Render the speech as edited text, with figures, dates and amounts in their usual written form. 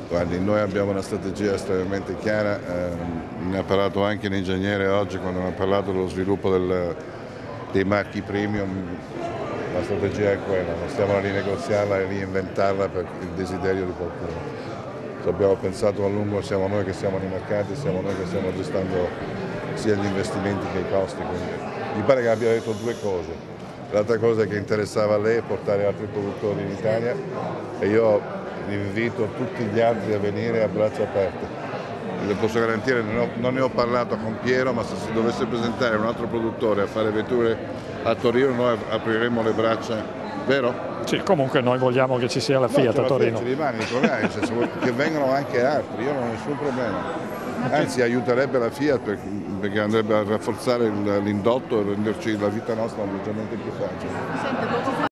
Guardi, noi abbiamo una strategia estremamente chiara, ne ha parlato anche l'ingegnere oggi quando ha parlato dello sviluppo dei marchi premium. La strategia è quella, non stiamo a rinegoziarla e reinventarla per il desiderio di qualcuno. Ci abbiamo pensato a lungo, siamo noi che siamo nei mercati, siamo noi che stiamo aggiustando sia gli investimenti che i costi. Quindi mi pare che abbia detto due cose. L'altra cosa che interessava a lei è portare altri produttori in Italia e io invito tutti gli altri a venire a braccia aperte. Le posso garantire, non ne ho parlato con Piero, ma se si dovesse presentare un altro produttore a fare vetture a Torino noi apriremo le braccia, vero? Sì, comunque noi vogliamo che ci sia la Fiat a Torino. Ci rimane, che vengano anche altri, io non ho nessun problema. Anzi aiuterebbe la Fiat perché andrebbe a rafforzare l'indotto e renderci la vita nostra leggermente più facile.